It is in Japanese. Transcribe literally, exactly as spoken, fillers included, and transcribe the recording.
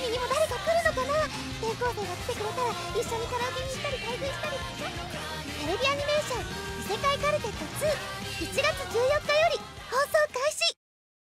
にも誰か来るのかな。転校生が来てくれたら一緒にカラオケに行ったり開封したり。テレビアニメーション異世界カルテットツーいちがつじゅうよっかよ